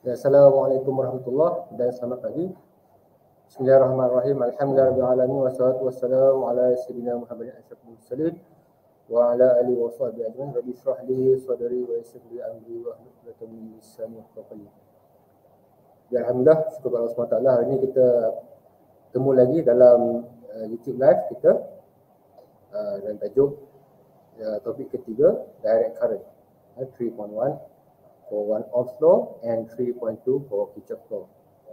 Assalamualaikum warahmatullahi dan selamat pagi. Bismillahirrahmanirrahim. Alhamdulillahirabbil wassalatu wassalamu ala sayyidina Muhammadin asyrafil mursalin wa ala alihi wa sahbihi ajmain. Rabbi shrah li sadri wa yassir li amri wa hlul 'uqdatam min lisani yafqahu qawli. Ya, alhamdulillah, syukur Allah SWT. Hari ini kita temu lagi dalam YouTube live kita dan tajuk topik ketiga, direct current 3.1 for one Ohm's law and 3.2 for Kirchhoff's law.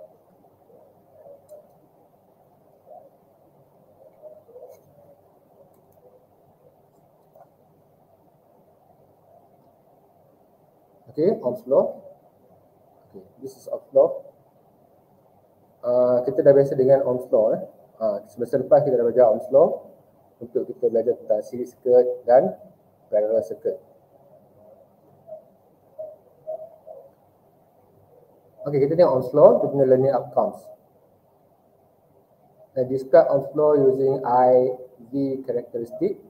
Okay, Ohm's law. Okay, this is Ohm's law. Kita dah biasa dengan Ohm's law. Semester lepas kita dah belajar Ohm's law untuk kita belajar tentang series circuit dan parallel circuit. Okay, kita tengok Ohm's law, kita punya learning outcomes. Describe Ohm's law using IV characteristic.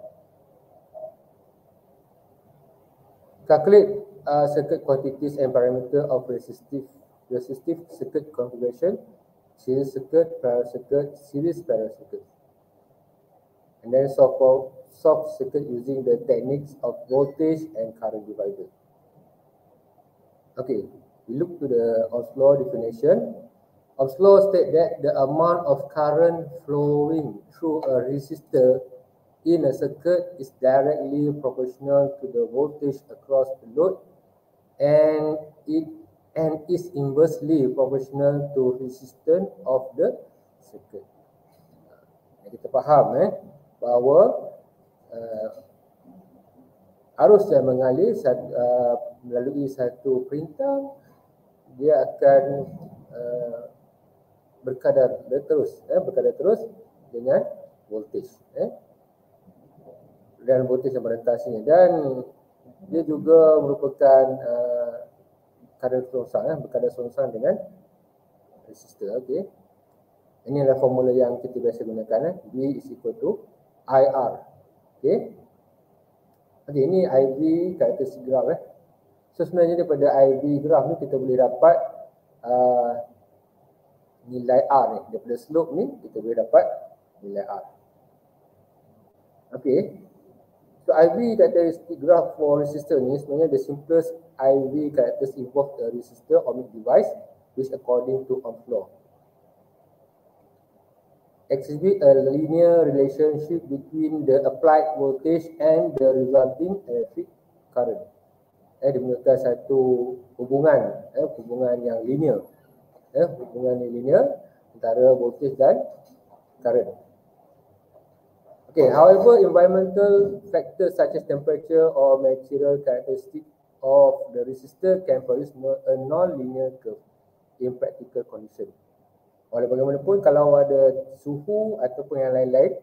Calculate circuit quantities and parameter of resistive circuit configuration, series circuit, parallel circuit, series parallel circuit. And then solve circuit using the techniques of voltage and current divider. Okay, we look to the Ohm's law definition. Ohm's law states that the amount of current flowing through a resistor in a circuit is directly proportional to the voltage across the load and is inversely proportional to resistance of the circuit. Kita faham bahawa arus yang mengalir melalui satu perintah, dia akan berkadar terus dengan voltage dan voltage yang merentasnya, dan dia juga merupakan kadar selongsang, berkadar selongsang dengan resistor. Okey, ini adalah formula yang kita biasa gunakan, V is equal to IR. Okey, ini IV karakteristik graf. So sebenarnya daripada IV graf ni kita boleh dapat nilai R ni, daripada slope ni kita boleh dapat nilai R. Okey, so IV characteristic graph for resistor ni sebenarnya the simplest IV characteristic involve a resistor ohmic device which according to Ohm's law exhibit a linear relationship between the applied voltage and the resulting electric current. Dia menunjukkan satu hubungan yang linear, hubungan yang linear antara voltage dan current. Okay, however, environmental factors such as temperature or material characteristic of the resistor can produce a non-linear curve in practical condition. Walau bagaimanapun, kalau ada suhu ataupun yang lain-lain,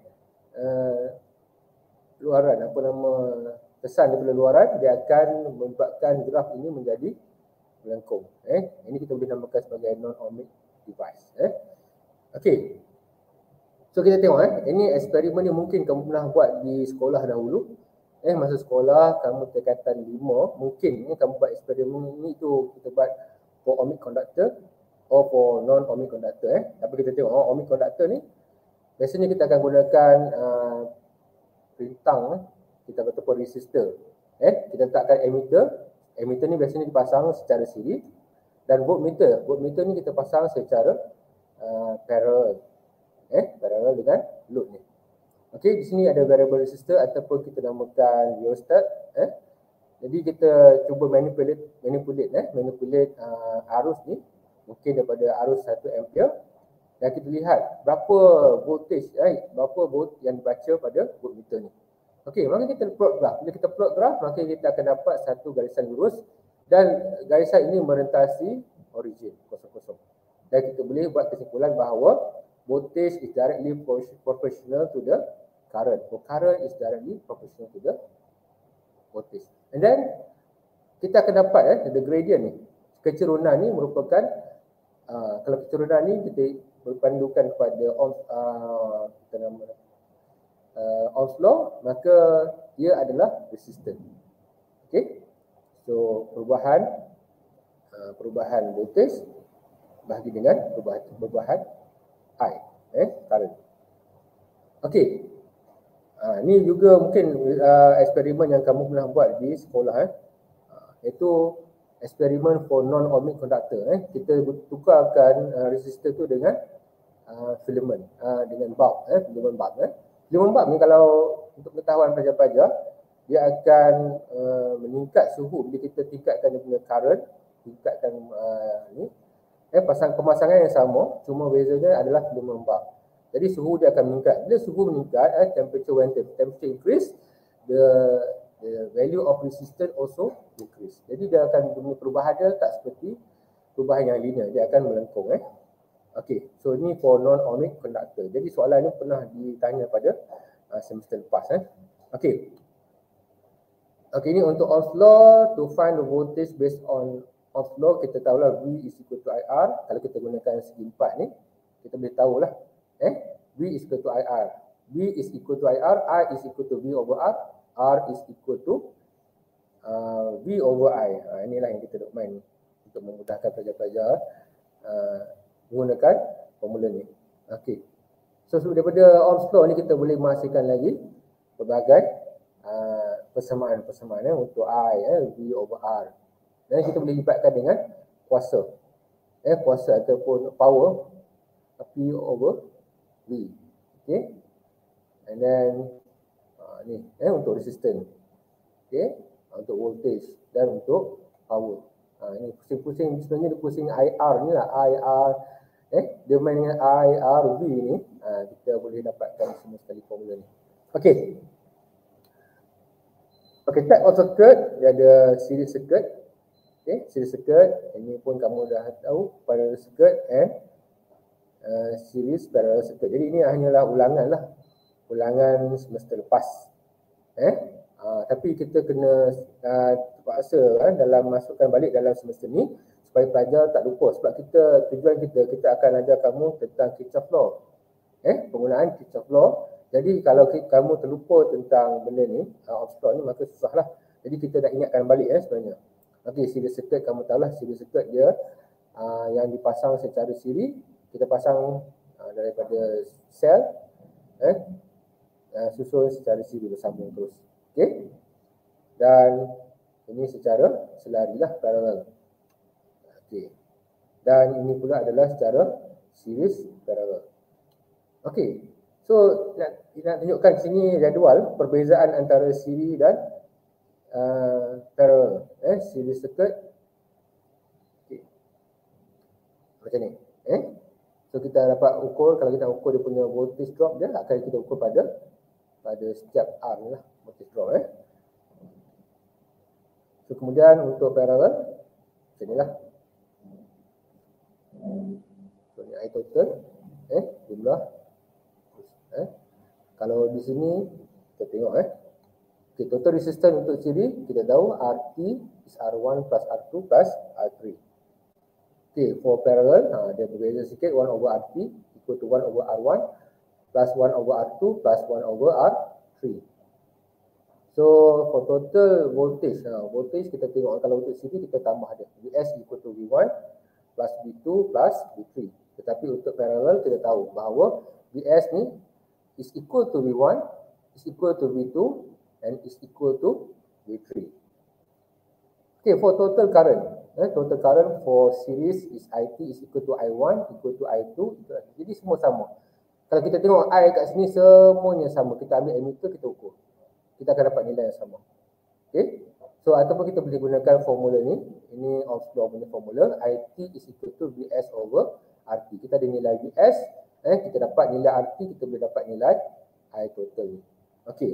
luaran, kesan daripada luaran, dia akan menyebabkan graf ini menjadi melengkung. Ini kita boleh namakan sebagai non-ohmic device. Okay. So kita tengok ini eksperimen ni mungkin kamu pernah buat di sekolah dahulu. Masa sekolah kamu tingkatan 5, mungkin kamu buat eksperimen ni tu, kita buat for ohmic conductor or for non-ohmic conductor. Tapi kita tengok ohmic conductor ni biasanya kita akan gunakan perintang, kita ataupun resistor. Kita letakkan emitter ni biasanya dipasang secara siri, dan voltmeter ni kita pasang secara parallel. Parallel dengan load ni. Okey, di sini ada variable resistor ataupun kita namakan rheostat. Jadi kita cuba manipulate arus ni, mungkin daripada arus 1 ampere, dan kita lihat berapa voltage, berapa volt yang dibaca pada voltmeter ni. Okey, maka kita plot graf. Bila kita plot graf, maka kita akan dapat satu garisan lurus, dan garisan ini merentasi origin 0,0. Dan kita boleh buat kesimpulan bahawa voltage is directly proportional to the current, or current is directly proportional to the voltage. And then kita akan dapat the gradient ni, kecerunan ni merupakan kalau kecerunan ni kita berpandukan kepada Ohm's law, maka ia adalah resistance. Okay, so perubahan perubahan voltage bahagi dengan perubahan I, current. Okey. Ni juga mungkin eksperimen yang kamu pernah buat di sekolah, iaitu eksperimen for non-ohmic conductor. Kita tukarkan resistor tu dengan filament, dengan bulb, filament bulb. Filament bulb ni kalau untuk pengetahuan pelajar-pelajar, dia akan meningkat suhu bila kita tingkatkan dia punya current, tingkatkan pemasangan yang sama, cuma bezanya adalah filament bulb. Jadi suhu dia akan meningkat. Bila suhu meningkat, when the temperature increase, the value of resistance also increase. Jadi dia akan perubahan dia tak seperti perubahan yang linear, dia akan melengkung. Okey, so ni for non-ohmic conductor. Jadi soalan ni pernah ditanya pada semester lepas. Okey. Okey, ni untuk Ohm's law, to find the voltage based on Ohm's law, kita tahulah V is equal to IR. Kalau kita gunakan segi 4 ni, kita boleh tahulah. V is equal to IR. V is equal to IR, I is equal to V over R is equal to V over I. Inilah yang kita duk main untuk memudahkan pelajar-pelajar menggunakan formula ni. Okey. So daripada Ohm's law ni kita boleh menghasilkan lagi pelbagai persamaan untuk I, V over R. Dan kita boleh libatkan dengan kuasa. Kuasa ataupun power P over V. Okay. And then ni untuk resistance. Okay. Untuk voltage dan untuk power. Ni pusing-pusing, sebenarnya dia pusing IR ni lah. IR, dia main dengan IR V ni. Kita boleh dapatkan semua sekali formula ni. Okay. Okay, type of circuit, dia ada series circuit. Okay, series circuit, ini pun kamu dah tahu, parallel circuit and series parallel circuit. Jadi ini hanyalah ulangan semester lepas. Tapi kita kena terpaksa dalam masukkan balik dalam semester ni supaya pelajar tak lupa, sebab tujuan kita akan ajar kamu tentang Kirchhoff law. Penggunaan Kirchhoff law. Jadi kalau kamu terlupa tentang benda ni, Ohm's law ni, maka susahlah. Jadi kita dah ingatkan balik sebenarnya. Okey, series circuit kamu tahulah, series circuit dia yang dipasang secara siri, kita pasang daripada sel, susun secara siri bersambung terus. Okey. Dan ini secara selarilah, parallel. Okey. Dan ini pula adalah secara series parallel. Okey. So nak tunjukkan sini jadual perbezaan antara siri dan parallel. Series circuit. Okay. Macam ni. So kita dapat ukur, kalau kita ukur dia punya voltage drop dia, akan kita ukur pada setiap R ni lah, voltage drop. So kemudian untuk parallel, macam ni lah. So ni I total, jumlah. Kalau di sini kita tengok okay, total resistance untuk siri kita tahu RT is R1 plus R2 plus R3. Okay, for parallel dia berbeza sikit, 1 over RT equal to 1 over R1 plus 1 over R2 plus 1 over R3. So for total voltage, voltage kita tengok kalau untuk siri kita tambah dia, Vs equal to V1 plus V2 plus V3. Tetapi untuk parallel kita tahu bahawa Vs ni is equal to V1, is equal to V2, and is equal to V3. Okay, for total current, total current for series is IT is equal to I1, equal to I2, jadi semua sama. Kalau kita tengok I kat sini semuanya sama, kita ambil emitter, kita ukur, kita akan dapat nilai yang sama. Okay, so ataupun kita boleh gunakan formula ni, ini Ohm's law punya formula, IT is equal to Vs over RT. Kita ada nilai Vs, kita dapat nilai RT, kita boleh dapat nilai I total. Okey.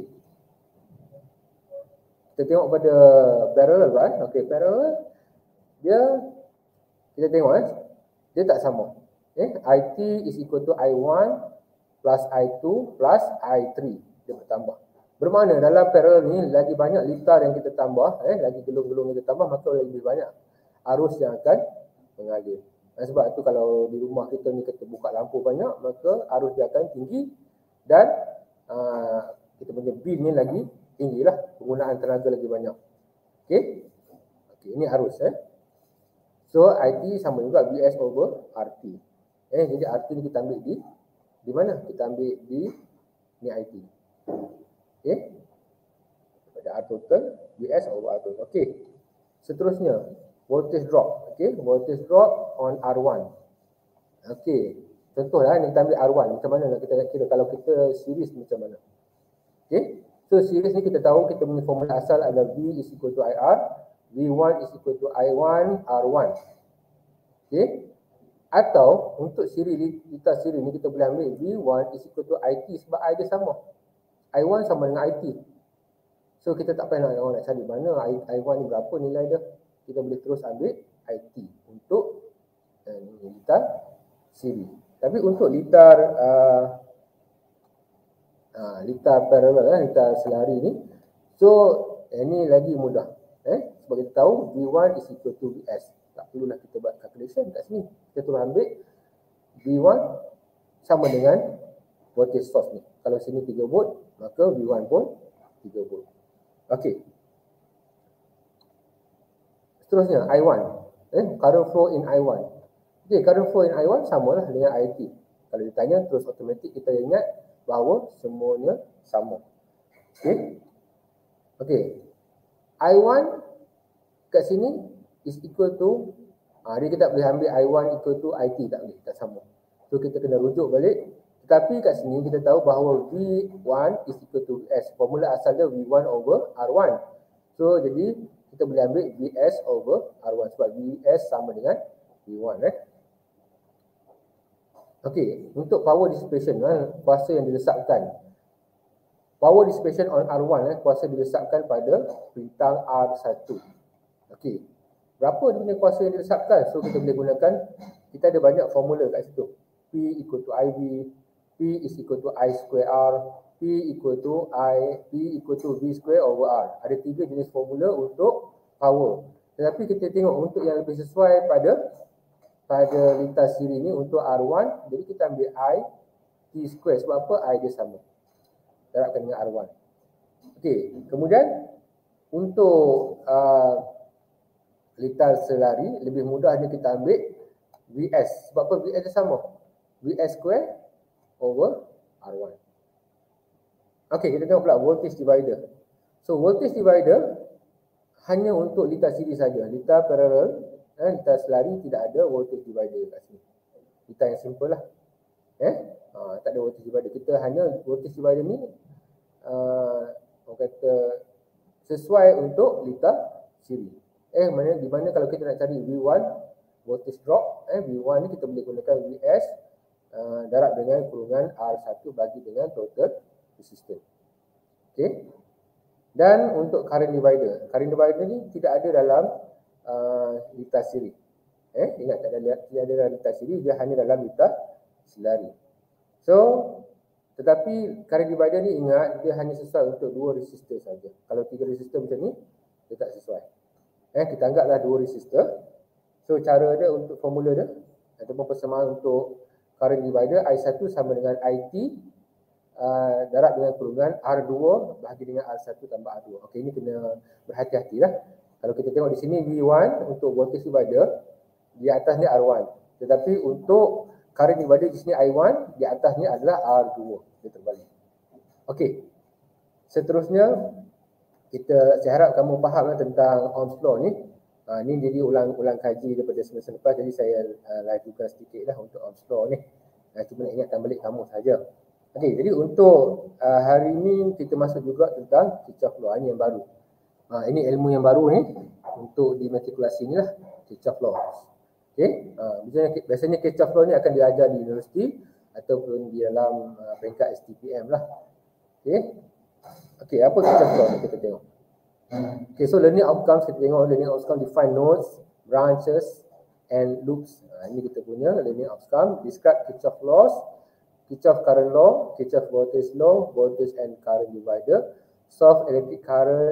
Kita tengok pada parallel kan. Okey, parallel dia kita tengok dia tak sama. IT is equal to I1 plus I2 plus I3, dia bertambah. Bermakna dalam parallel ni lagi banyak litar yang kita tambah, lagi gelung-gelung kita tambah, maka lebih banyak arus yang akan mengalir. Sebab itu kalau di rumah kita ni kita buka lampu banyak, maka arus dia akan tinggi dan kita punya bil ni lagi tinggilah, penggunaan tenaga lagi banyak. Okey. Okey, ini arus. So So IT sama juga VS over RT. Jadi RT ni kita ambil di mana? Kita ambil di ni IT. Okey. Pada R total VS over R total. Okey. Seterusnya voltage drop. Okey, voltage drop on R1. Okey. Contohlah ni kita ambil R1. Macam mana nak kita kira kalau kita series macam mana? Okey. So series ni kita tahu kita punya formula asal adalah V is equal to IR, V1 is equal to I1 R1. Okey. Atau untuk series litar series ni kita boleh ambil V1 is equal to IT sebab I dia sama. I1 sama dengan IT. So kita tak payah nak cari mana I1 ni berapa nilai dia. Kita boleh terus ambil IT untuk litar series. Tapi untuk litar litar parallel, litar selari ni, so ini lagi mudah. Sebab kita tahu V1 is equal to Vs. Tak perlulah kita buat calculation kat sini. Kita terus ambil V1 sama dengan voltage source ni. Kalau sini 3 volt, maka V1 pun 3 volt. Okey. Seterusnya I1. Current flow in I1. Okey, current flow in I1 samalah dengan IT. Kalau ditanya terus automatik kita ingat bahawa semuanya sama. Okey. Okey. I1 kat sini is equal to dia kita tak boleh ambil I1 equal to IT, tak boleh, tak sama. So kita kena rujuk balik. Tetapi kat sini kita tahu bahawa V1 is equal to Vs. Formula asal dia V1 over R1. So jadi kita boleh ambil Vs over R1 sebab Vs sama dengan V1. Okey, untuk power dissipation, kuasa yang dilesapkan. Power dissipation on R1, kuasa dilesapkan pada bintang R1. Okey, berapa dia punya kuasa yang dilesapkan? So kita boleh gunakan, kita ada banyak formula kat situ. P equal to IV, P is equal to I square R, P equal to V square over R. Ada 3 jenis formula untuk power. Tetapi kita tengok untuk yang lebih sesuai pada litar siri ni untuk R1, jadi kita ambil I T square. Sebab apa? I dia sama. Darabkan dengan R1. Okey, kemudian untuk litar selari, lebih mudahnya kita ambil Vs. Sebab apa? Vs dia sama. Vs square over R1. Okey, kita tengok pula voltage divider. So voltage divider hanya untuk litar siri saja. Litar parallel, litar selari tidak ada voltage divider kat sini. Litar yang simple lah. Tak ada voltage divider. Kita hanya voltage divider ni orang kata sesuai untuk litar siri. Di mana kalau kita nak cari V1 voltage drop, V1 ni kita boleh gunakan Vs darab dengan kurungan R1 bagi dengan total resistance. Okey. Dan untuk current divider. Current divider ni tidak ada dalam litar siri. Ingat tidak ada dalam litar siri, dia hanya dalam litar selari. So, tetapi current divider ni ingat dia hanya sesuai untuk 2 resistor saja. Kalau 3 resistor macam ni, dia tak sesuai. Kita anggaplah 2 resistor. So, cara dia untuk formula dia ataupun persamaan untuk current divider, I1 sama dengan IT darab dengan kurungan R2 bahagi dengan R1 tambah R2. Okey, ini kena berhati-hatilah. Kalau kita tengok di sini V1 untuk voltage divider, di atas ni R1. Tetapi untuk current divider di sini I1, di atas ni adalah R2. Dia terbalik. Okey. Seterusnya saya harap kamu faham tentang Ohm's law ni. Ni jadi ulang kaji daripada semester lepas, jadi saya lajukan sedikitlah untuk Ohm's law ni. Cuma nak ingatkan balik kamu saja. Okey, jadi untuk hari ini kita masuk juga tentang Kirchhoff law. Ini yang baru. Ini ilmu yang baru ni untuk di matrikulasi ni lah, Kirchhoff law. Okey, biasanya Kirchhoff law ni akan diajar di universiti ataupun di dalam peringkat STPM lah. Okey, apa Kirchhoff law ni kita tengok. Okay, so learning outcomes kita tengok. Learning outcome define nodes, branches and loops. Ini kita punya learning outcome. Describe Kirchhoff laws, Kirchhoff current law, Kirchhoff voltage law, voltage and current divider, solve electric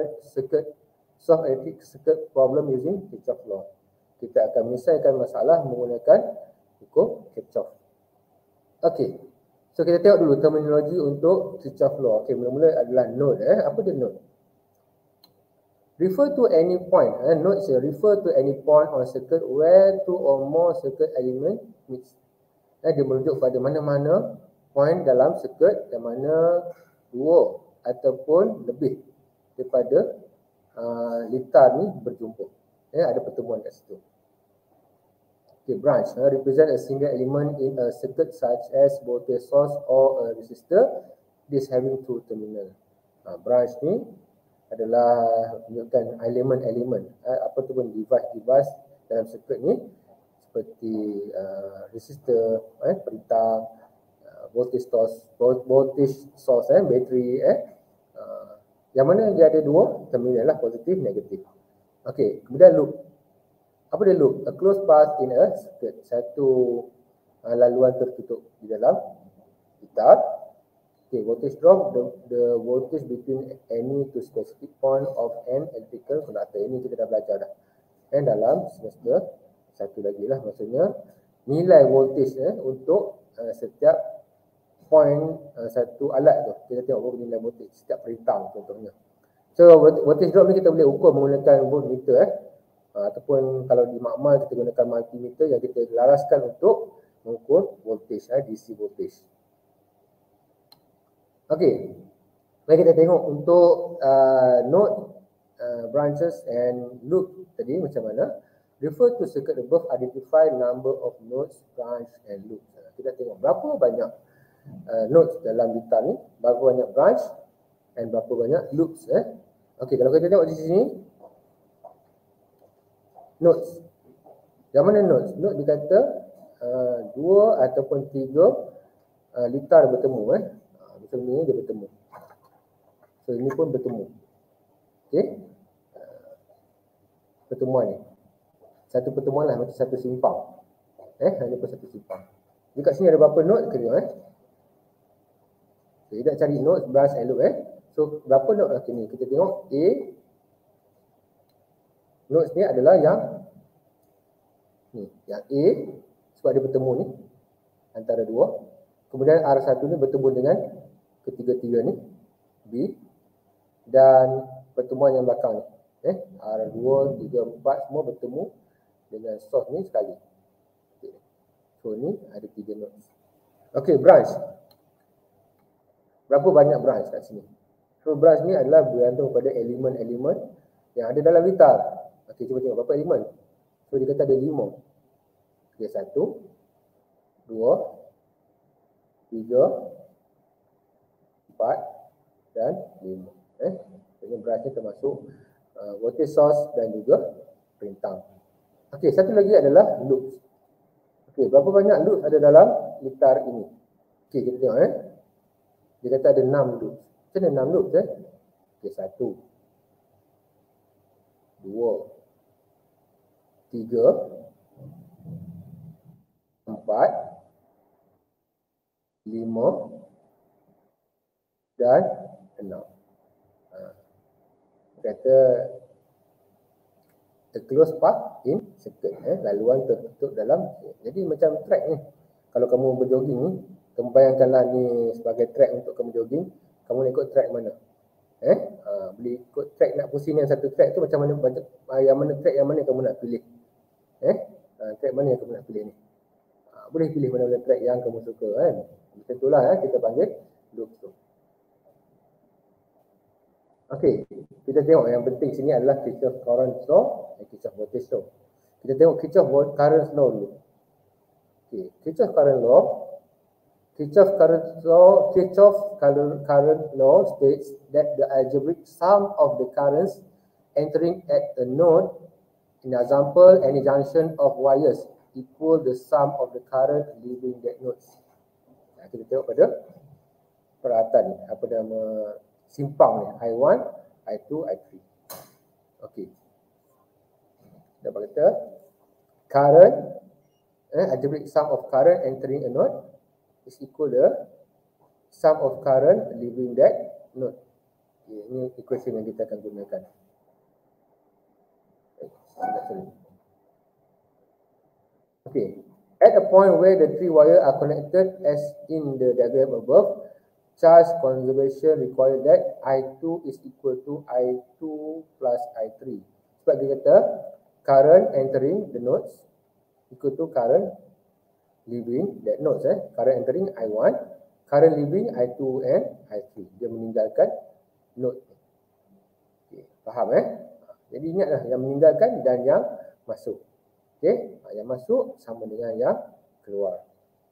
circuit problem using Kirchhoff law. Kita akan menyelesaikan masalah menggunakan hukum Kirchhoff. Okey. So kita tengok dulu terminologi untuk Kirchhoff law. Okey, mula-mula adalah node. Apa dia node? Refer to any point. Note here, refer to any point on circuit where two or more circuit element mix. Dia merujuk pada mana-mana point dalam circuit yang mana dua ataupun lebih daripada litar ni berjumpa. Ada pertemuan kat situ. Okay, branch represent a single element in a circuit such as voltage source or a resistor. This having two terminal. Branch ni adalah menunjukkan elemen-elemen apa tu pun device dalam circuit ni seperti resistor, peritang, voltage source, bateri, yang mana dia ada dua terminal lah, positif, negatif. Okey, kemudian loop. Apa dia loop? A closed path in a circuit. Satu laluan tertutup di dalam gitar. Okay, voltage drop, the voltage between any two specific point of an electrical conductor. Ini kita dah belajar dah. Dan dalam semester satu lagi lah, maksudnya nilai voltage untuk setiap point satu alat tu. Kita tengok berapa nilai voltage setiap peritang contohnya. So voltage drop ni kita boleh ukur menggunakan voltmeter ataupun kalau di makmal kita gunakan multimeter yang kita laraskan untuk mengukur voltage, DC voltage. Okey, mari kita tengok untuk node, branches and loop tadi macam mana. Refer to circuit above, identify number of nodes, branch and loop. Kita tengok berapa banyak nodes dalam gitar ni, berapa banyak branch and berapa banyak loops. Okey, kalau kita tengok di sini nodes. Yang mana nodes? Nodes dia kata dua ataupun tiga litar bertemu. Macam ni dia bertemu. So ini pun bertemu. Okey. Pertemuan ni. Satu pertemuan lah, macam satu simpang. Ini pun satu simpang. Jadi kat sini ada berapa node kita tengok. Okay, kita cari node, branch and loop. So berapa node lah ni? Kita tengok A. Nodes ni adalah yang ni, yang A sebab dia bertemu ni antara dua. Kemudian R1 ni bertemu dengan ketiga-tiga ni B, dan pertemuan yang belakang ni R2, 3, 4 semua bertemu dengan source ni sekali. Okay. So ni ada 3 nodes. Okey, branch. Berapa banyak branch kat sini? So branch ni adalah bergantung pada elemen-elemen yang ada dalam gitar. Okey, cuba tengok berapa elemen. So dia kata ada 5. Okey, 1, 2, 3, 4 dan 5. Jadi branch ni termasuk voltage source dan juga perintang. Okey, satu lagi adalah loops. Okey, berapa banyak loops ada dalam gitar ini? Okey, kita tengok Dia kata ada 6 loops. Macam mana 6 loops Okey, 1, 2, 3, 4, 5 dan 6. Kata a closed path in circuit, laluan tertutup dalam. Jadi macam track ni. Kalau kamu berjogging ni, kamu bayangkanlah ni sebagai track untuk kamu jogging, kamu nak ikut track mana? Boleh ikut track, nak pusing yang satu track tu macam mana, yang mana track yang mana kamu nak pilih? Track mana yang kamu nak pilih ni? Boleh pilih mana-mana track yang kamu suka kan. Macam itulah kita panggil loop tu. Okey, kita tengok yang penting sini adalah Kirchhoff current law dan Kirchhoff voltage law. Kita tengok Kirchhoff current law dulu. Okey, Kirchhoff current law states that the algebraic sum of the currents entering at a node, in example any junction of wires, equal the sum of the current leaving that node. Kita tengok pada peralatan apa nama simpang ni, I1, I2, I3. Okey. Dapat kata current, algebraic sum of current entering a node is equal the sum of current leaving that node. Okay, ini equation yang kita akan gunakan. Okay. At a point where the three wires are connected as in the diagram above, charge conservation require that I2 is equal to I2 plus I3. Sebab dia kata current entering the nodes equal to current leaving that nodes. Current entering I1, current leaving I2 and I3. Dia meninggalkan node. Okay, faham Jadi ingatlah yang meninggalkan dan yang masuk. Okay, yang masuk sama dengan yang keluar.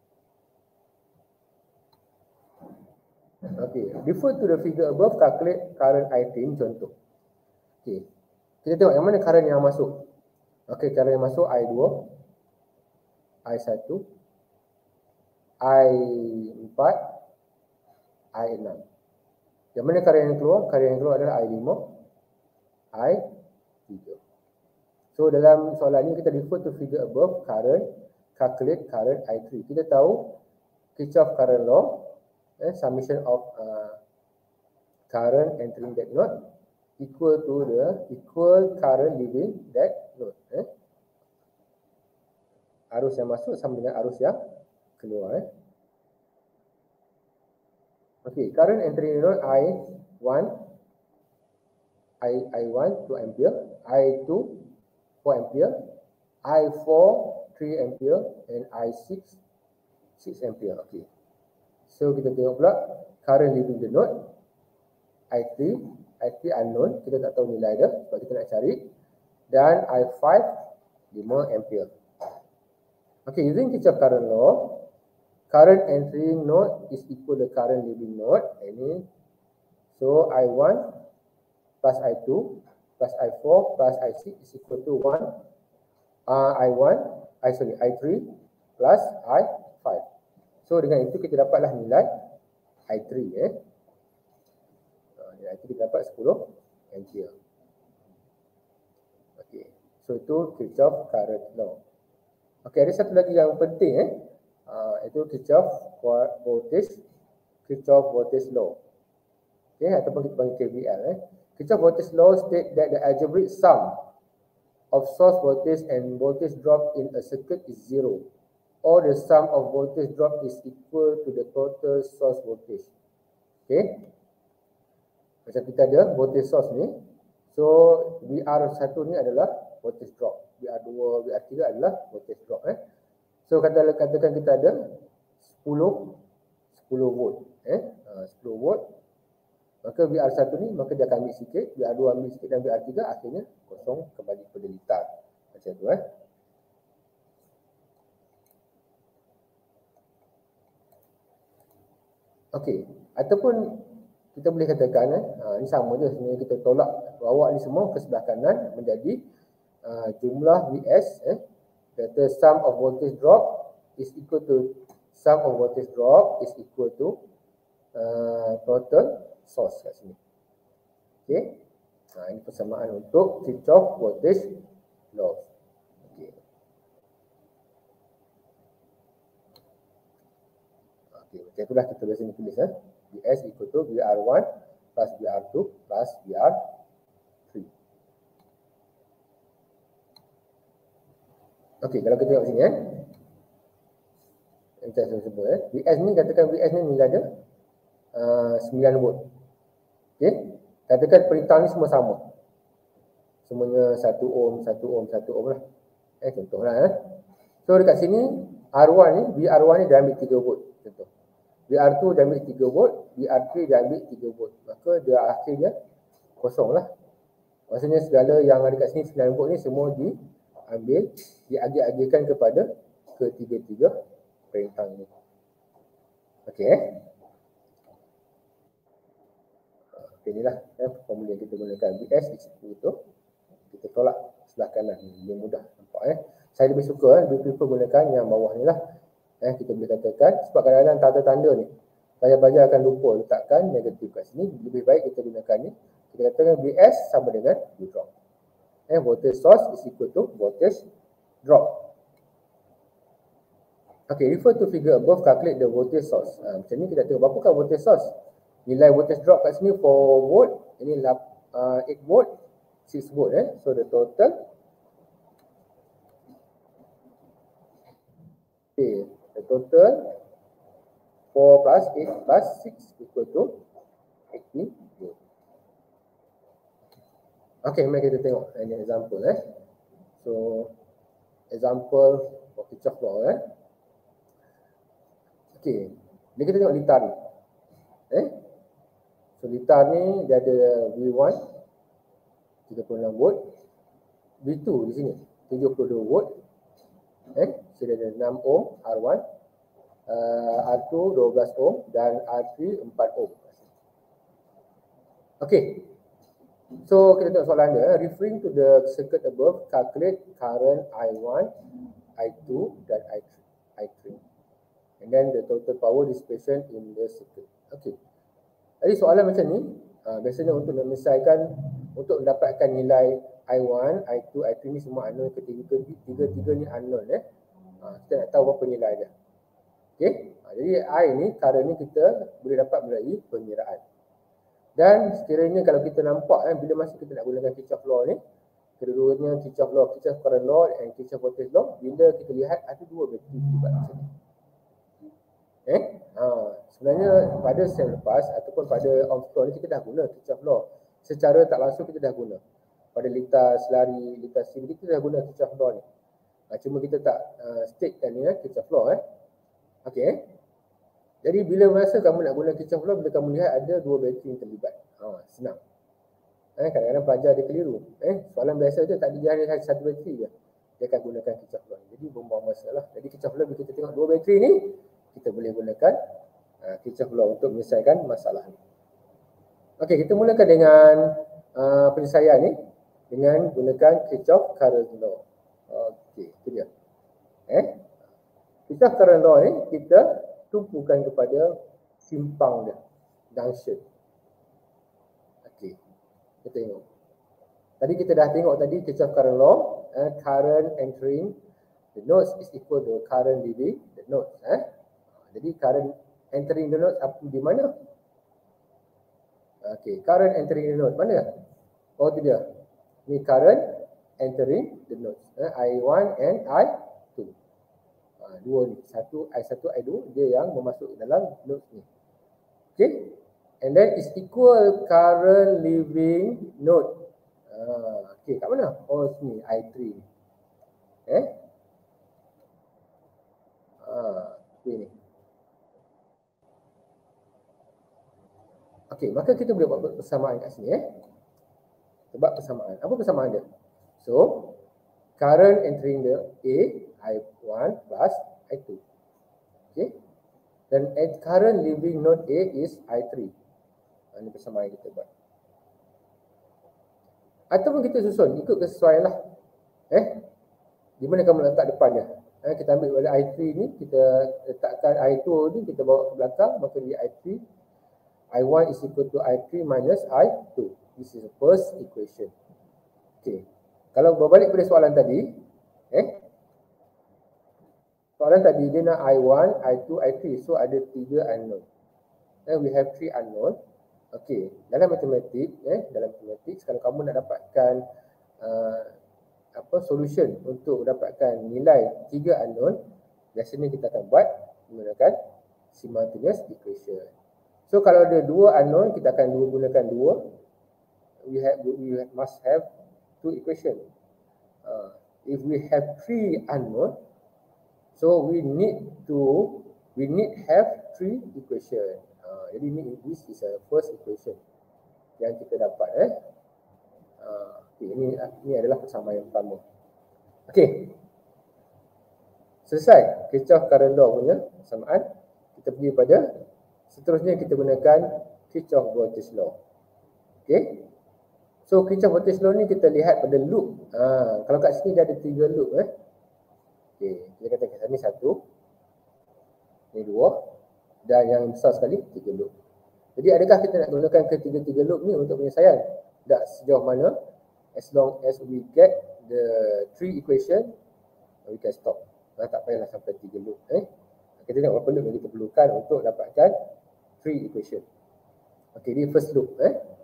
Okay, refer to the figure above, calculate current I3 contoh. Okay, kita tengok yang mana current yang masuk. Okay, current yang masuk I2, I1, I4, I6. Yang mana current yang keluar? Current yang keluar adalah I5, I3. So dalam soalan ini kita refer to figure above, current, calculate current I3. Kita tahu Kirchhoff current law, summation of current entering that node equal to the current leaving that node. Arus yang masuk sama dengan arus yang keluar. Okay, current entering node I1 2 ampere, I2 4 ampere, I4 3 ampere and I6 6 ampere. Okay. So kita tengok pula current leaving the node I3 unknown, kita tak tahu nilai dia sebab kita nak cari, dan I5 5 ampere. Okay, using Kirchhoff current law, current entering node is equal to current leaving node. Ini so I1 plus I2 plus I4 plus I6 is equal to 1 I3 plus I5. So dengan itu kita dapatlah nilai I3 nilai I3 kita dapat 10 ampere. Okey. So itu Kirchhoff current law. Okey, ada satu lagi yang penting itu Kirchhoff voltage law. Okey, ataupun kita panggil KVL Kirchhoff voltage law state that the algebraic sum of source voltage and voltage drop in a circuit is zero, or the sum of voltage drop is equal to the total source voltage. Okay, macam kita ada voltage source ni, so VR1 ni adalah voltage drop, VR2, VR3 adalah voltage drop. So katakan kita ada 10 volt 10 volt, maka VR1 ni maka dia akan ambil sikit, VR2 ambil sikit dan VR3 akhirnya kosong kembali pada litar macam tu. Okey, ataupun kita boleh katakan ini sama je sebenarnya, kita tolak bawa ni semua ke sebelah kanan menjadi jumlah Vs, kata sum of voltage drop is equal to sum of voltage drop is equal to total source kat sini. Okey. Ini persamaan untuk Kirchhoff voltage law. Okey. Macam itulah kita biasanya tulis Vs equal to VR1 plus VR2 plus VR3. Okey, kalau kita tengok sini macam saya sebut Vs ni, katakan Vs ni nilai dia 9 volt. Okey, katakan perintah ni semua sama. Semuanya 1 ohm, 1 ohm, 1 ohm lah. Contohlah So dekat sini R1 ni, VR1 ni dia ambil 3 volt contoh. VR2 dia ambil 3 volt, VR3 dia ambil 3 volt. Maka dia akhirnya kosong lah. Maksudnya segala yang ada kat sini 9 volt ni semua diambil, diagih-agihkan kepada ketiga-tiga perintah ni. Okey. Inilah formula yang kita gunakan. Vs itu kita tolak sebelah kanan, dia mudah nampak. Saya lebih suka, lebih prefer gunakan yang bawah ni lah. Kita boleh katakan sebab kadang-kadang tanda-tanda ni pelajar-pelajar akan lupa letakkan negatif kat sini. Lebih baik kita gunakan ni. Kita katakan Vs sama dengan V drop. Voltage source is equal to voltage drop. Okay, refer to figure above, calculate the voltage source. Macam ni kita tengok berapakah voltage source. Nilai voltage drop kat sini 4 volt, ini 8 volt, 6 volt. So the total, okay, the total 4 plus 8 plus 6 equal to 80 joule. Okay, mari kita tengok ini example So, example for Kirchhoff law Okay, ni kita tengok litar ni. So litar ni dia ada V1 36 volt, V2 di sini 72 volt. So dia ada 6 ohm R1, R2 12 ohm dan R3 4 ohm. Okay. So kita tengok soalan dia, referring to the circuit above, calculate current I1, I2 dan I3. And then the total power dissipation in the circuit. Okay. Jadi soalan macam ni, biasanya untuk menyelesaikan, untuk mendapatkan nilai I1, I2, I3 ni semua unknown, ketiga ni unknown kita nak tahu berapa nilai dia. Okay. Jadi I ni, current ni kita boleh dapat melalui pengiraan. Dan sekiranya kalau kita nampak bila masa kita nak gunakan Kirchhoff law ni, kedua-duanya Kirchhoff law, Kirchhoff current law dan Kirchhoff voltage law, bila kita lihat ada dua bateri terlibat macam ni. Sebenarnya pada sel lepas ataupun pada Ohm's law ni kita dah guna Kirchhoff law. Secara tak langsung kita dah guna. Pada litar selari, litar sini kita dah guna Kirchhoff law ni. Cuma kita tak statekan ni Kirchhoff law Okay. Jadi bila masa kamu nak guna Kirchhoff law, bila kamu lihat ada dua bateri yang terlibat. Senang. Kadang-kadang pelajar dia keliru. Soalan biasa tu tak dia hanya satu bateri je. Dia akan gunakan Kirchhoff law. Jadi buang-buang masa lah. Jadi Kirchhoff law bila kita tengok dua bateri ni, kita boleh gunakan Kirchhoff law untuk menyelesaikan masalah ni. Okey, kita mulakan dengan penyelesaian ni dengan gunakan Kirchhoff current law. Okey, itu dia. Kirchhoff current law ni kita tumpukan kepada simpang dia, junction. Okey, kita tengok. Tadi kita dah tengok tadi Kirchhoff current law, current entering the nodes is equal to current leaving the nodes. Jadi current entering the node di mana? Okey, current entering the node mana? Oh, itu dia. Ni current entering the nodes. I1 and I2. Dua ni, I1, I2 dia yang memasuk dalam node ni. Okey. And then is equal current leaving node. Okey, kat mana? Oh, sini I3 ni. Ini. Okey, maka kita boleh buat persamaan kat sini Sebab persamaan. Apa persamaan dia? So, current entering the A, I1 plus I2. Okay. Dan current leaving node A is I3. Ini persamaan kita buat. Ataupun kita susun, ikut kesesuaian lah. Di mana kamu letak depan dia? Kita ambil pada I3 ni, kita letakkan I2 ni, kita bawa ke belakang, maka dia I3. I1 is equal to I3 minus I2. This is the first equation. Okay. Kalau berbalik pada soalan tadi, soalan tadi dia nak I1, I2, I3. So ada 3 unknown. We have 3 unknown. Okay. Dalam matematik, kalau kamu nak dapatkan solution untuk dapatkan nilai 3 unknown, biasanya kita akan buat menggunakan simultaneous equation. So kalau ada 2 unknown, kita akan gunakan 2. We must have 2 equation. If we have 3 unknown, so we need have 3 equation. Jadi this is a first equation yang kita dapat. Okay, ini adalah persamaan yang pertama. Okey. Selesai Kirchhoff current law punya persamaan. Kita pergi pada seterusnya, kita gunakan Kirchhoff voltage law. Okey. So Kirchhoff voltage law ni kita lihat pada loop. Kalau kat sini dia ada 3 loop Okey, kita katakan ni 1, ni 2 dan yang besar sekali 3 loop. Jadi adakah kita nak gunakan ketiga-tiga loop ni untuk penyelesaian? Tak, sejauh mana? As long as we get the 3 equation, we can stop. Tak payahlah sampai 3 loop. Kita tengok berapa loop yang kita perlukan untuk dapatkan 3 equation. Okey, ini first loop.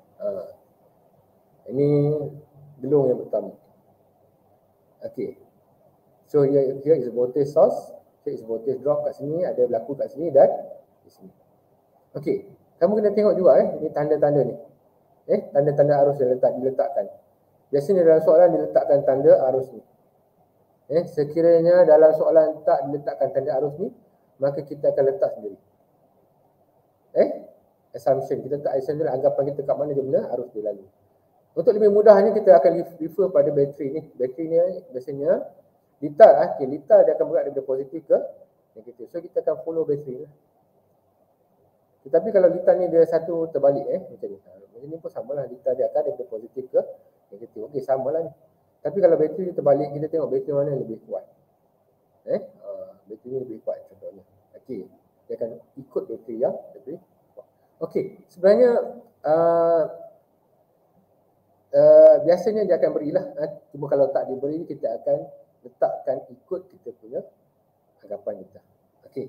Ini gelung yang pertama. Okey. So here is voltage source, here is voltage drop kat sini, ada berlaku kat sini dan di sini. Okey, kamu kena tengok juga ni tanda-tanda ni. Tanda-tanda arus yang diletakkan. Biasanya dalam soalan diletakkan tanda arus ni. Sekiranya dalam soalan tak diletakkan tanda arus ni, maka kita akan letak sendiri. Assumption, kita letak assumption, anggapan kita kat mana dia guna arus dia lalu. Untuk lebih mudahnya kita akan refer pada bateri ni. Bateri ni biasanya litar, litar dia akan bergerak daripada positif ke negatif. So kita akan follow bateri lah. Tetapi kalau litar ni dia satu terbalik macam ni. Macam ni pun samalah, litar dia akan daripada positif ke negatif. Okey, samalah ni. Tapi kalau bateri terbalik, kita tengok bateri mana yang lebih kuat. Bateri ni lebih kuat contohnya. Okey, dia akan ikut bateri yang lebih kuat. Okey, sebenarnya biasanya dia akan berilah. Cuma kalau tak diberi, kita akan letakkan ikut kita punya anggapan kita. Okey.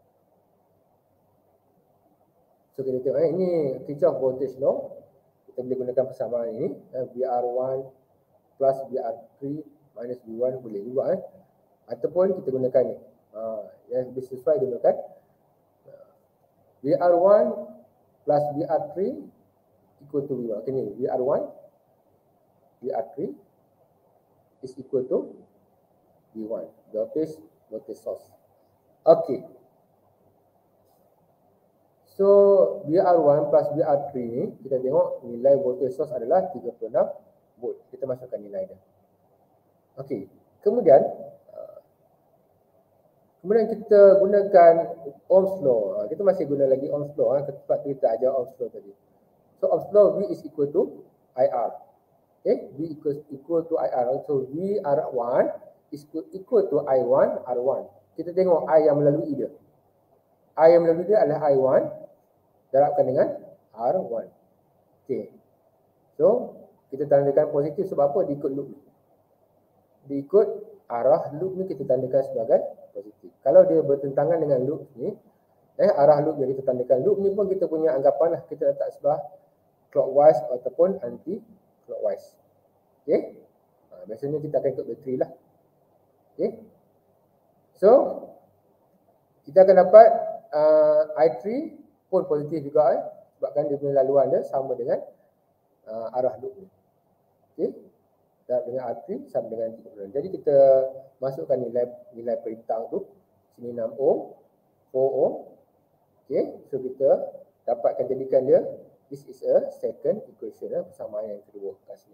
So kita tengok ini Kirchhoff voltage law. Kita boleh gunakan persamaan ini, VR1 plus VR3 minus V1 boleh juga ataupun kita gunakan ni. Yang lebih sesuai gunakan VR1 plus VR3 equal to V1. Okay, ni VR1 VR3 is equal to V1, voltage source. Okay. So VR1 plus VR3 ni kita tengok nilai voltage source adalah 36 volt. Kita masukkan nilai dia. Okey. Kemudian kita gunakan Ohm's law. Kita masih guna lagi Ohm's law sebab kita ajar Ohm's law tadi. So Ohm's law V is equal to IR. Okay, V equal to IR. So VR1 is equal to I1 R1. Kita tengok I yang melalui dia. I yang melalui dia adalah I1 darabkan dengan R1. Okay. So kita tandakan positif sebab apa? Diikut loop ni. Diikut arah loop ni kita tandakan sebagai positif. Kalau dia bertentangan dengan loop ni, arah loop yang kita tandakan loop ni pun kita punya anggapan lah. Kita letak sebelah clockwise ataupun anti clockwise. Okay. Biasanya kita akan ikut bateri lah. Okay. So kita akan dapat I3 pun positif juga sebabkan dia punya laluan dia sama dengan arah loop ni. Okey. Dan dengan R3 sama dengan 30. Jadi kita masukkan nilai perintang tu. Sini 6 ohm, 4 ohm. Okey, so kita dapatkan jadikan dia this is a second equation persamaan yang kedua kat sini.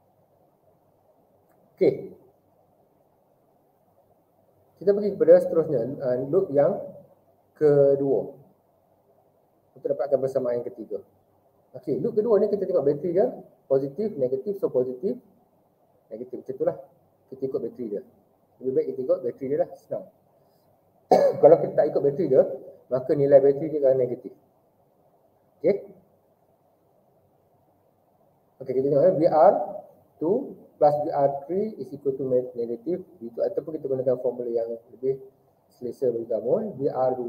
Okey. Kita pergi kepada seterusnya loop yang kedua. Untuk dapatkan persamaan yang ketiga. Okey, loop kedua ni kita tengok bateri dia positif, negatif, so positif, negatif. Macam itulah. Kita ikut bateri dia. Lebih baik kita ikut bateri dia lah, senang. Kalau kita tak ikut bateri dia, maka nilai bateri dia akan negatif. Okey. Okey, kita tengok VR2 plus VR3 is equal to negative V2 ataupun kita gunakan formula yang lebih selesa bagi kamu. VR2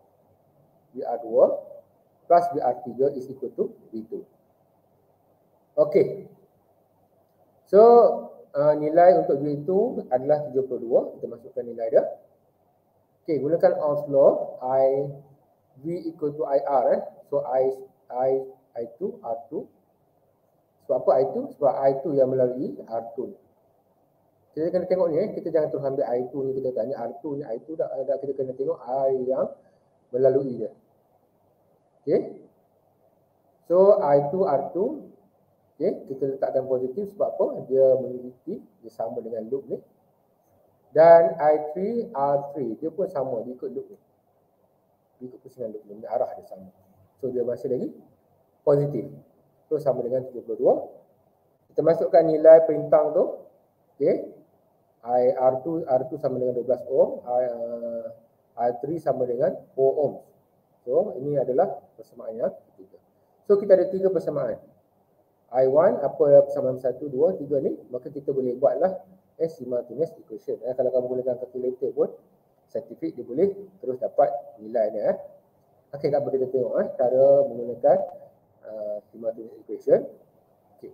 plus VR3 is equal to V2. Okey. So nilai untuk V2 adalah 32. Kita masukkan nilai dia. Okey, gunakan Ohm's law. V equal to IR. So I2 R2. Sebab apa I2? Sebab I2 yang melalui R2. Kita kena tengok ni kita jangan terus ambil I2 ni kita tanya R2 ni I2 dah kita kena tengok I yang melalui dia. Okey. So I2 R2 okey, kita letakkan positif sebab apa? Dia mengikuti, dia sama dengan loop ni. Dan I3 R3 dia pun sama, dia ikut loop ni. Dia ikut pusingan loop ni, arah dia sama. So dia masih lagi positif. So sama dengan 32. Kita masukkan nilai perintang tu. Okey. R2 sama dengan 12 ohm, R3 sama dengan 4 ohm. So ini adalah persamaan yang ketiga. So kita ada 3 persamaan. I1 apa persamaan 1, 2, 3 ni, maka kita boleh buatlah simultaneous equation. Kalau kamu gunakan calculator pun scientific dia boleh terus dapat nilai ni. Okey, tak boleh kita tengok cara menggunakan simultaneous equation. Okey.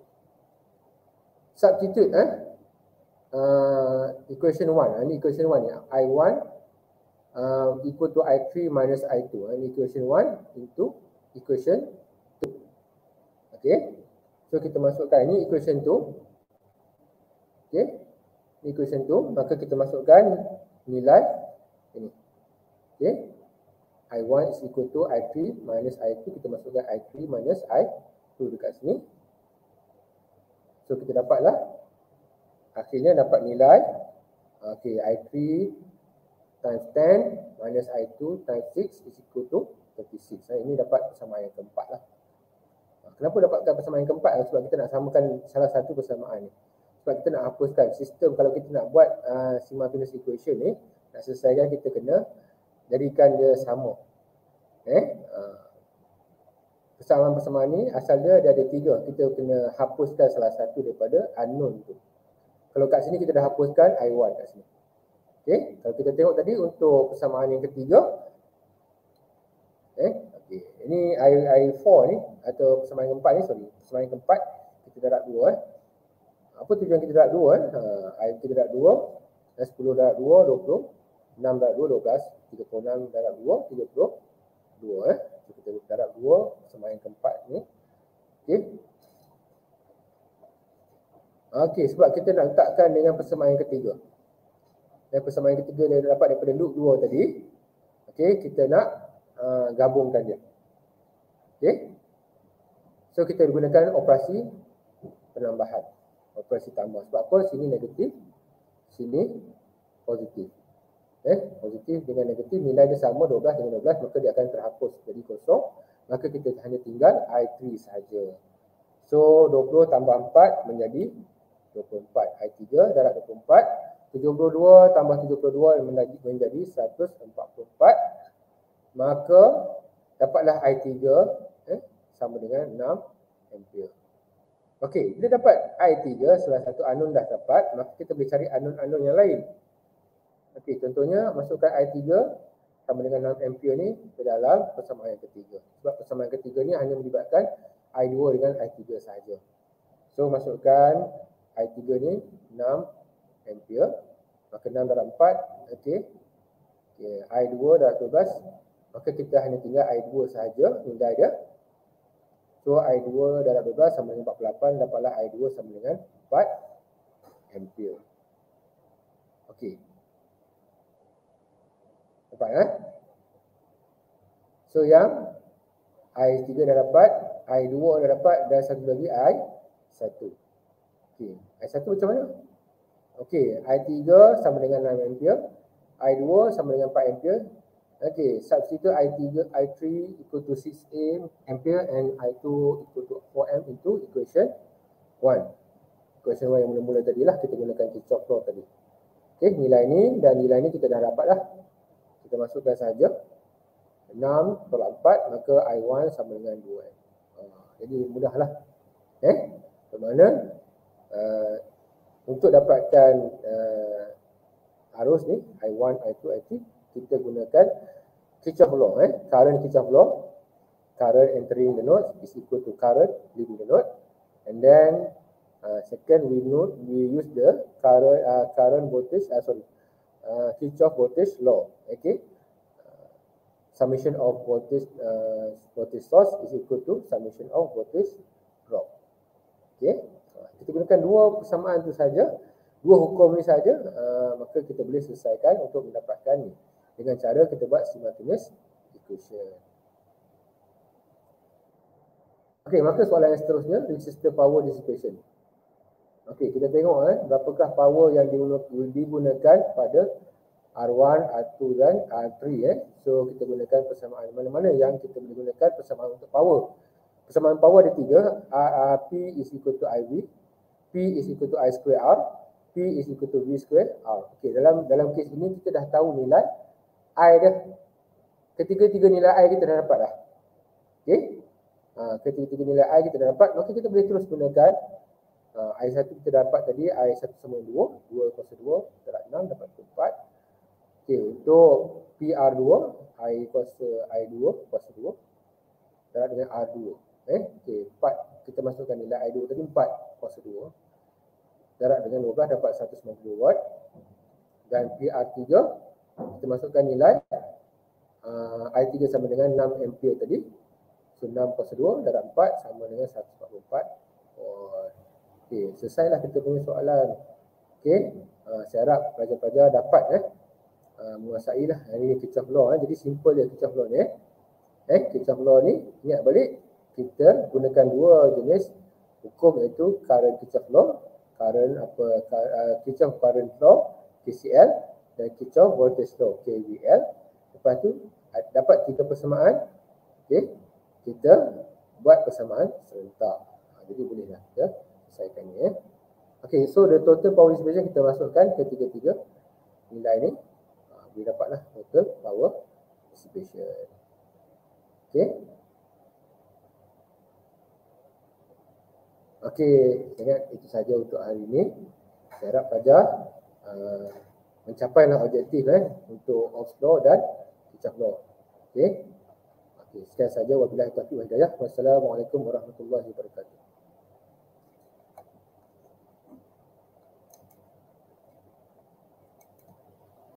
Substitute equation 1. Ini equation 1 ni. I1 equal to I3 minus I2. Ini equation 1 into equation 2. Okay. So kita masukkan ini equation 2. Okay. Equation 2. Maka kita masukkan nilai ini. Okay. I1 is equal to I3 minus I2. Kita masukkan I3 minus I2 dekat sini. So kita dapatlah. Akhirnya dapat nilai. Okay. I3 times 10 minus I2 times 6 is equal to 36. Ini dapat persamaan yang keempat lah. Kenapa dapatkan persamaan yang keempat? Sebab kita nak samakan salah satu persamaan ni. Sebab kita nak hapuskan sistem, kalau kita nak buat simultaneous equation ni, nak selesaikan, kita kena jadikan dia sama. Persamaan-persamaan ni asal dia ada 3. Kita kena hapuskan salah satu daripada unknown tu. Kalau kat sini kita dah hapuskan I1 kat sini. Okay. Kalau kita tengok tadi untuk persamaan yang ketiga, okay. Ini I4 ni atau persamaan yang keempat ni, persamaan yang keempat kita darab 2. Apa tujuan kita darab 2? Kita darab 2, 10 darab 2, 20, 6 darab 2, 12, 36 darab 2, 32. So, kita darab 2 persamaan yang keempat ni. Okay. Okay, sebab kita nak letakkan dengan persamaan yang ketiga. Dan persamaan yang ketiga dia dapat daripada loop 2 tadi. Okay, kita nak gabungkan dia. Okay. So kita gunakan operasi penambahan. Operasi tambah. Sebab apa? Sini negatif. Sini positif. Positif dengan negatif. Nilai dia sama 12 dengan 12. Maka dia akan terhapus jadi kosong. Maka kita hanya tinggal I3 sahaja. So 20 tambah 4 menjadi 24. I3 darab 24. 72 tambah 72 menjadi 144. Maka dapatlah I3 sama dengan 6 ampere. Okey, bila dapat I3, salah satu unknown dah dapat, maka kita boleh cari unknown-unknown yang lain. Okey, contohnya masukkan I3 sama dengan 6 ampere ni ke dalam persamaan yang ketiga. Sebab persamaan ketiga ni hanya melibatkan I2 dengan I3 sahaja. So masukkan I3 ni 6 ampere. Maka 6 darab 4, okey. I2 darab 12. Maka kita hanya tinggal I2 sahaja nilai dia. So I2 darab 12 sama dengan 48, dapatlah I2 sama dengan 4 ampere. Okey. Nampak So yang I3 dah dapat, I2 dah dapat dan satu lagi I1. Okey. I1 macam mana? Okey, I3 sama dengan 6 ampere, I2 sama dengan 4 ampere. Okey, substitute I3 equal to 6 ampere and I2 equal to 4 amp into equation 1. Equation 1 yang mula-mula tadi lah, kita gunakan Kirchhoff law tadi. Okey, nilai ni dan nilai ni kita dah dapat lah. Kita masukkan saja. 6 tolak 4, maka I1 sama dengan 2 amp. Jadi mudahlah. Bermakna untuk dapatkan arus ni I1, I2, I3, kita gunakan Kirchhoff law. Current Kirchhoff law, current entering the node is equal to current leaving the node. And then second we use the current voltage, Kirchhoff voltage law. Okay, summation of voltage source is equal to summation of voltage drop. Okay, kita gunakan dua persamaan tu saja, dua hukum ni saja, maka kita boleh selesaikan untuk mendapatkan ni dengan cara kita buat simultaneous equation. Okey, maka soalan yang seterusnya, resistor power dissipation. Okey, kita tengok berapakah power yang digunakan pada R1, R2 dan R3. So kita gunakan persamaan mana-mana yang kita boleh gunakan persamaan untuk power. Persamaan power ada 3, P is equal to IV, P is equal to I square R, P is equal to V square R. Okey, dalam kes ini kita dah tahu nilai I dah. Ketiga-tiga nilai I kita dah dapat dah. Okey. Ketiga-tiga nilai I kita dah dapat, maka kita boleh terus gunakan I1 kita dapat tadi, I1 sama 2, 2 kuasa 2, darab 6 dapat 4. Okey, untuk PR2, I kuasa I2 kuasa 2 darab dengan R2. Okey, 4 kita masukkan nilai I2 tadi 4 kuasa 2 darab dengan 12 dapat 190 watt. Dan PR3 kita masukkan nilai I3 sama dengan 6 ampere tadi. So 6 kuasa 2 darab 4 sama dengan 144 volt. Okey, selesailah kita punya soalan. Okey, saya harap pelajar-pelajar dapat menguasai lah hari ni Kirchhoff law. Jadi simple je Kirchhoff law ni. Kirchhoff law ni, ingat balik, kita gunakan dua jenis hukum iaitu current Kirchhoff law, Kirchhoff current law KCL dan Kirchhoff voltage law KVL. Lepas tu dapat tiga persamaan. Okey, kita buat persamaan serentak. Jadi bolehlah kita selesaikan ni. Okey, so the total power dissipation kita masukkan ke tiga-tiga nilai ni. Boleh dapatlah total power dissipation. Okey. Okey, ingat itu saja untuk hari ini. Saya harap pelajar mencapailah objektif untuk Ohm's law dan Kirchhoff law. Okey. Okey, sekian saja. Wabillahi taufiq wal hidayah. Wassalamualaikum warahmatullahi wabarakatuh.